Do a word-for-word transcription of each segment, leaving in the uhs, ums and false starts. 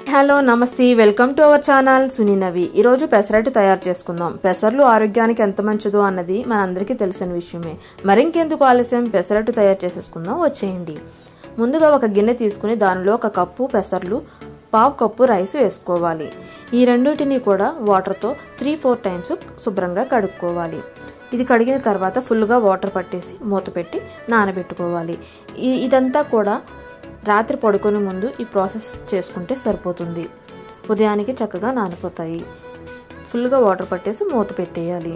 Hello నమస్తే welcome to our channel సునీనవి. ఈరోజు పెసరట్టు తయారు చేసుకుందాం. పెసర్లు ఆరోగ్యానికి ఎంత మంచిదో అన్నది మనందరికీ తెలిసిన విషయమే. మరింకెందుకు ఆలస్యం, పెసరట్టు తయారు చేసేసుకుందాం, వచ్చేయండి. ముందుగా ఒక గిన్నె తీసుకుని దానిలో ఒక కప్పు పెసర్లు, పావు కప్పు రైస్ వేసుకోవాలి. ఈ రెండింటిని కూడా వాటర్తో త్రీ ఫోర్ టైమ్స్ శుభ్రంగా కడుక్కోవాలి. ఇది కడిగిన తర్వాత ఫుల్గా వాటర్ పట్టేసి మూత పెట్టి నానబెట్టుకోవాలి. ఇదంతా కూడా రాత్రి పడుకునే ముందు ఈ ప్రాసెస్ చేసుకుంటే సరిపోతుంది. ఉదయానికి చక్కగా నానిపోతాయి. ఫుల్గా వాటర్ పట్టేసి మూత పెట్టేయాలి.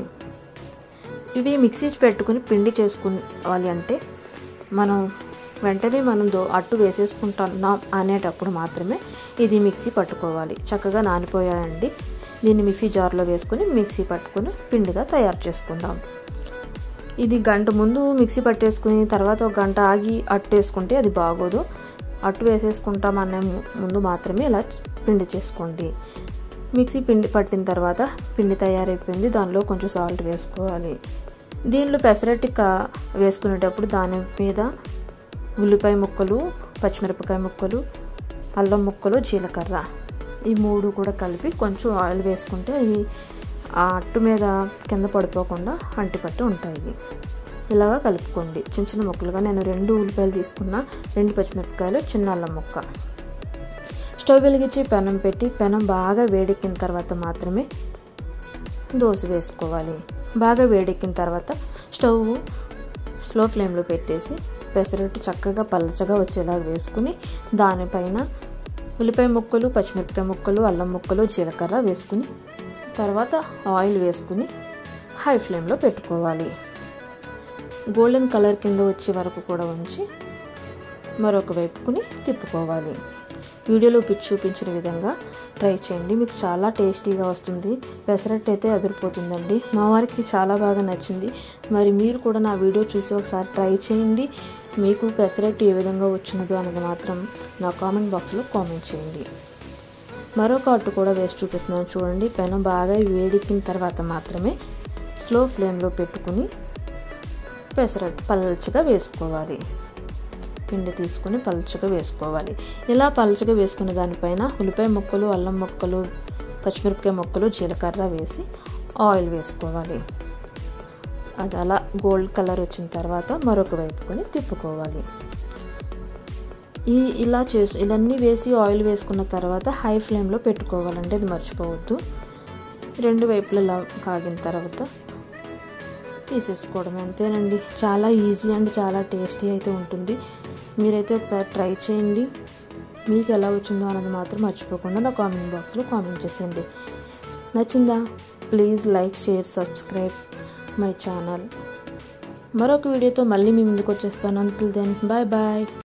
ఇవి మిక్సీ పెట్టుకుని పిండి చేసుకోవాలి అంటే మనం వెంటనే మనం దో అట్టు వేసేసుకుంటున్నాం అనేటప్పుడు మాత్రమే ఇది మిక్సీ పట్టుకోవాలి. చక్కగా నానిపోయాయండి. దీన్ని మిక్సీ జార్లో వేసుకుని మిక్సీ పట్టుకుని పిండిగా తయారు చేసుకుందాం. ఇది గంట ముందు మిక్సీ పట్టేసుకుని తర్వాత ఒక గంట ఆగి అట్టు వేసుకుంటే అది బాగోదు. అట్టు వేసేసుకుంటాం అనే ముందు మాత్రమే ఇలా పిండి చేసుకోండి. మిక్సీ పిండి పట్టిన తర్వాత పిండి తయారైపోయింది. దానిలో కొంచెం సాల్ట్ వేసుకోవాలి. దీనిలో పెసరట్టిక వేసుకునేటప్పుడు దాని మీద ఉల్లిపాయ ముక్కలు, పచ్చిమిరపకాయ ముక్కలు, అల్లం ముక్కలు, జీలకర్ర ఈ మూడు కూడా కలిపి కొంచెం ఆయిల్ వేసుకుంటే అవి ఆ అట్టు మీద కింద పడిపోకుండా అంటిపట్టి ఉంటాయి. ఇలాగా కలుపుకోండి చిన్న చిన్న ముక్కలుగా. నేను రెండు ఉల్లిపాయలు తీసుకున్న, రెండు పచ్చిమిరపకాయలు, చిన్న అల్లం ముక్క. స్టవ్ వెలిగించి పెనం పెట్టి పెనం బాగా వేడెక్కిన తర్వాత మాత్రమే దోశ వేసుకోవాలి. బాగా వేడెక్కిన తర్వాత స్టవ్ స్లో ఫ్లేమ్లో పెట్టేసి పెసరట్టు చక్కగా పలచగా వచ్చేలాగా వేసుకుని దానిపైన ఉల్లిపాయ ముక్కలు, పచ్చిమిరపకాయ ముక్కలు, అల్లం ముక్కలు, జీలకర్ర వేసుకుని తర్వాత ఆయిల్ వేసుకుని హై ఫ్లేమ్లో పెట్టుకోవాలి. గోల్డెన్ కలర్ కింద వచ్చే వరకు కూడా ఉంచి మరొక వైపుకుని తిప్పుకోవాలి. వీడియోలో పిచ్చి చూపించిన విధంగా ట్రై చేయండి. మీకు చాలా టేస్టీగా వస్తుంది. పెసరట్టు అయితే అదిరిపోతుందండి. మా వారికి చాలా బాగా నచ్చింది. మరి మీరు కూడా నా వీడియో చూసి ఒకసారి ట్రై చేయండి. మీకు పెసరట్టు ఏ విధంగా వచ్చినదో అనేది మాత్రం నా కామెంట్ బాక్స్లో కామెంట్ చేయండి. మరొక అట్టు కూడా వేసి చూపిస్తున్నాను చూడండి. పెనం బాగా వేడెక్కిన తర్వాత మాత్రమే స్లో ఫ్లేమ్లో పెట్టుకుని పెసరట్టు పల్చగా వేసుకోవాలి. పిండి తీసుకుని పల్చగా వేసుకోవాలి. ఇలా పల్చగా వేసుకునే దానిపైన ఉల్లిపాయ ముక్కలు, అల్లం ముక్కలు, పచ్చిమిరపకాయ ముక్కలు, జీలకర్ర వేసి ఆయిల్ వేసుకోవాలి. అది అలా గోల్డ్ కలర్ వచ్చిన తర్వాత మరొక వైపుకొని తిప్పుకోవాలి. ఈ ఇలా చేసి ఇవన్నీ వేసి ఆయిల్ వేసుకున్న తర్వాత హై ఫ్లేమ్లో పెట్టుకోవాలంటే అది మర్చిపోవద్దు. రెండు వైపులా ఇలా కాగిన తర్వాత తీసేసుకోవడం అంతేనండి. చాలా ఈజీ అండ్ చాలా టేస్టీ అయితే ఉంటుంది. మీరైతే ఒకసారి ట్రై చేయండి. మీకు ఎలా వచ్చిందో అన్నది మాత్రం మర్చిపోకుండా నా కామెంట్ బాక్స్లో కామెంట్ చేసేయండి. నచ్చిందా? Please like, share, subscribe my channel. మరొక వీడియోతో మళ్ళీ మీ ముందుకు వచ్చేస్తాను. Until then bye bye.